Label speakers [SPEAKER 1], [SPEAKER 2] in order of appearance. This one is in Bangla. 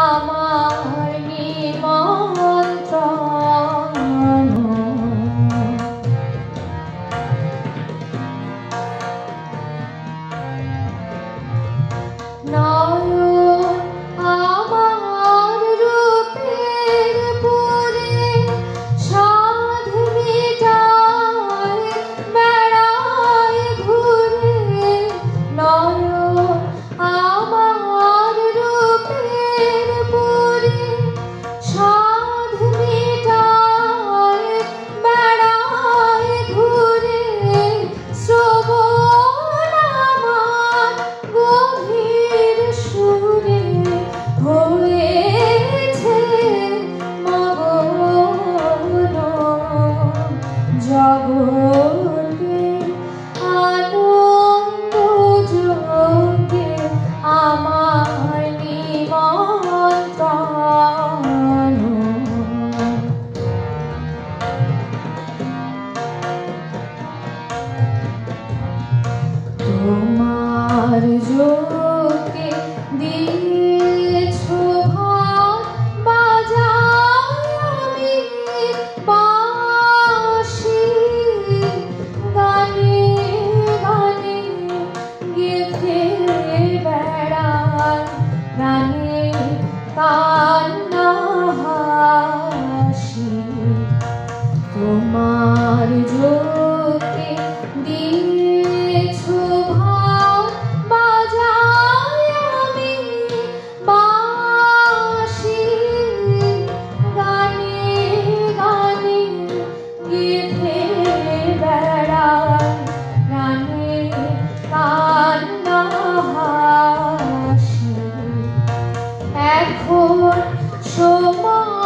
[SPEAKER 1] আমার নিমন্ত্রণ নয়ন আমার রূপের পুরে সাধ মিটায় বেড়ায় ঘুরে নয়ন আমার রূপের পুরে সাধ মিটায় বেড়ায় ঘুরে শ্রবণ আমার গভীর সুরে হয়েছে মগন জগতে আনন্দ যোগে আমার নিমন্ত্রণ তোমার যোগে দিয়েছো ভাত বাজাই আমি বাঁশি গানে গানে গেঁথে বেড়াই গানে কান্না হাসি তোমার যোগে দিয়েছো ভাত বাজাই আমি বাঁশি গানে গানে গেঁথে বেড়াই গানে কান্না হাসি এখন সময়